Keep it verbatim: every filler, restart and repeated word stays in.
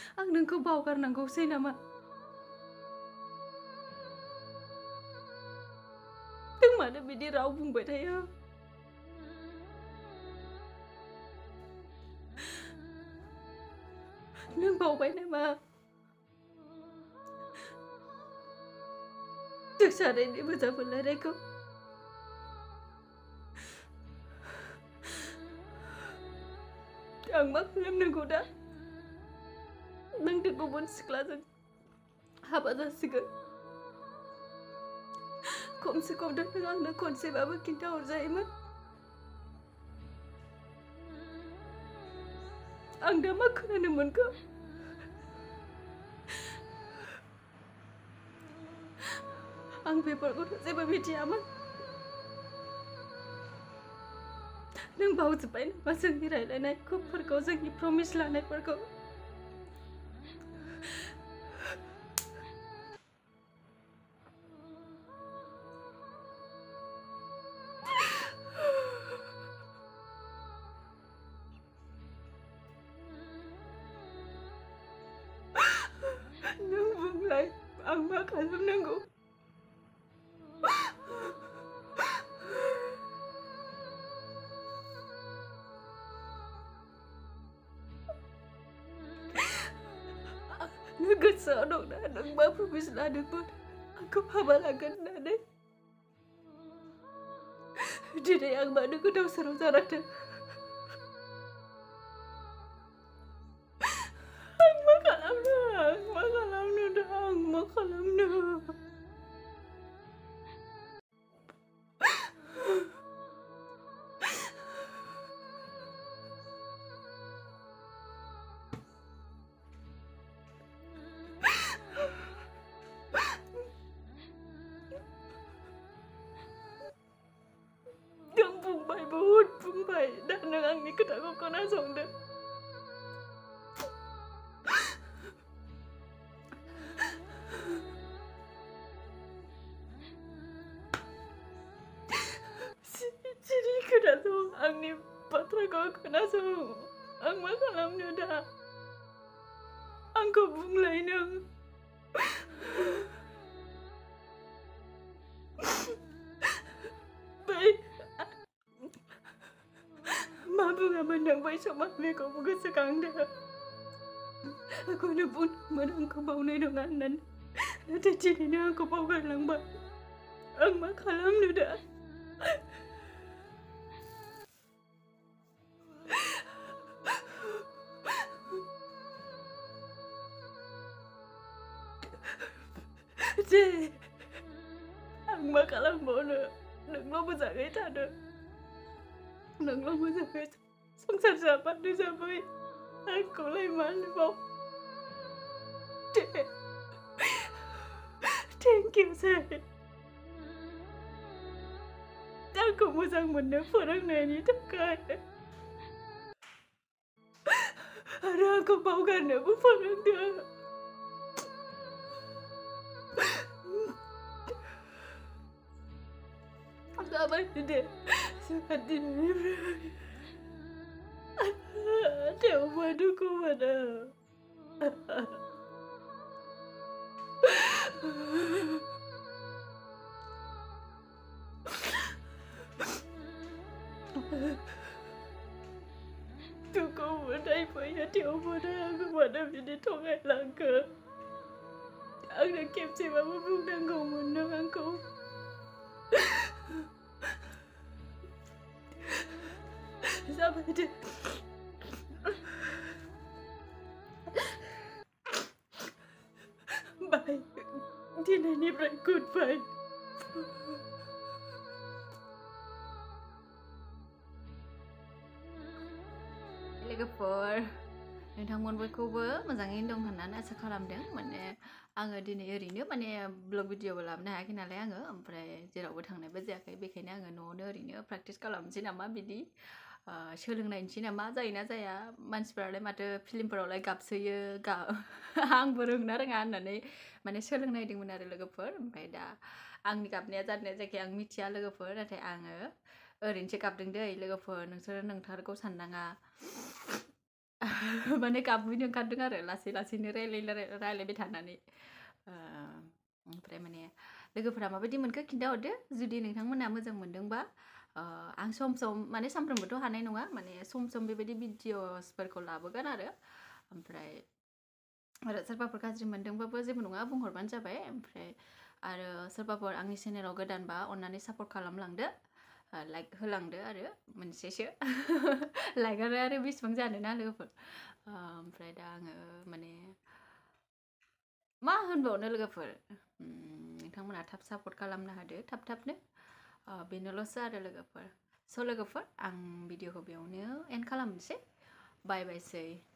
आं नोंखौ बावगारनांगौसै नामा? नों मानो बिदि राव बुंबाय थायो? नों बावबाय नामा? जों सानैनि मोजां मोनलायनायखौ आं मा खालामनांगौ दा? नों दि गुबुन सिख्लाजों हाबा जासिगोन। खमसे खम नों आंनो खनसेबाबो खिन्थाहरजायोमोन। आं दा मा खोनानो मोनखो? आं बेफोरखौथ' जेबो मिथियामोन। नों बावजोब्बाय नामा जोंनि रायलायनायफोरखौ, जोंनि प्रमिस लानायफोरखौ? नों बुंलाय आं मा खालामनांगौ? नों गोसोआव दंना नों मा प्रमिस लादोंमोन आंखौ हाबा लागोन होननानै? दिनै आं मानो गोदाव सोराव जानांदों? आं मा खालामनो? आं मा खालामनो दा? आं मा खालामनो? नों बुंबाय, बहुद बुंबाय, दा नों आंनि खोथाखौ खोनासंदो। सिरि खोनासं, आंनि बाथ्राखौ खोनासं। आं मा खालामनो दा? आंखौ बुंलाय नों। बै मा बुङामोन नों बै समाव? बेखौ गोसोखांदो। आंखौनो बुंदोंमोन आंखौ बावनाय नङा होननानै, नाथाय दिनैनो आंखौ बावगारलांबाय। आं मा खालामनो दा? दे, आं मा खालामबावनो? नोंल' मोजाङै थादो। नोंल' मोजाङै संसार जाबानो जाबाय। आंखौलाय मानोबाव? दे, थेंक इउ सै। आंखौ मोजां मोननो फोरोंनायनि थाखाय आरो आंखौ बावगारनोबो फोरोंदो। जाबाय दे, जोंहा दिनैनिफ्राय थेवबो दुखु मोनो। दुखु मोननाय फैयो, थेवबोनो आंखौ मानो बिदि थगायलांखो? आंनो खेबसेबाबो बुंनांगौमोन नों आंखौ। जाबाय दे। बाय, दिनैनिफ्राय गुड बाय। लोगोफोर, नोंथांमोन बयखौबो मोजाङैनो दं होननानै आसा खालामदों। माने आङो दिनै ओरैनो माने ब्लग भिडिअबो लाबोनो हायाखै नालाय आङो, ओमफ्राय जेरावबो थांनायबो जायाखै, बेखायनो आङो न'आवनो ओरैनो प्रेक्टिस खालामनोसै नामा, बिदि सोलोंनायनोसै नामा, जायोना जाया। मानसिफोरालाय माथो फिल्मफोरावलाय गाबसोयो, गा आंबो रोंना रोङा होननानै माने सोलोंनायदोंमोन आरो लोगोफोर। ओमफ्राय दा आंनि गाबनाया जादोंना जायाखै आं मिथिया लोगोफोर, नाथाय आङो ओरैनोसो गाबदों दै लोगोफोर, नोंसोरो नंथारगौ साननाङा। माने गाबैनो ओंखारदों आरो लासै लासैनो रायलाय रायलायबाय थानानै ओमफ्राय माने लोगोफोरा माबायदि मोनखो खिन्थाहरदो जुदि नोंथांमोना मोजां मोनदोंबा आं सम सम माने सानफ्रोमबोथ' हानाय नङा माने सम सम बेबायदि भिडिअसफोरखौ लाबोगोन आरो ओमफ्राय आरो सोरबाफोर गाज्रि मोनदोंबाबो जेबो नङा बुंहरबानो जाबाय ओमफ्राय आरो सोरबाफोर आंनि चेनेलाव गोदानबा अन्नानै सापर्ट खालामलांदो लाइक होलांदो आरो मोनसेसो लाइकआनो आरो बेसेबां जानो ना लोगोफोर ओमफ्राय दा आङो माने मा होनबावनो लोगोफोर नोंथांमोना थाब सापर्ट खालामनो हादो थाब थाबनो बेनोल'सो आरो लोगोफोर स' लोगोफोर आं भिडिअखौ बेयावनो एन्ड खालामनोसै बाय बायसै